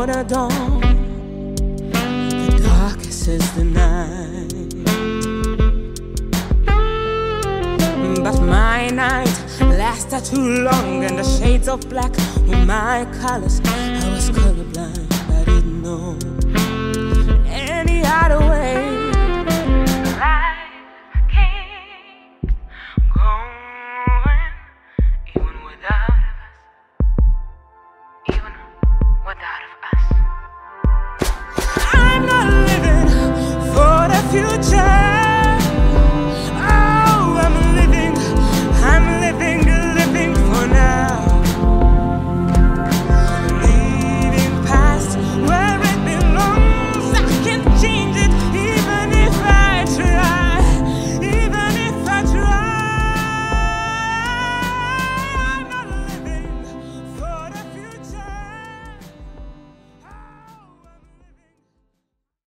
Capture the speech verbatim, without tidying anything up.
before the dawn. The darkest is the night, but my night lasted too long, and the shades of black were my colors. I was colorblind, I didn't know any other way.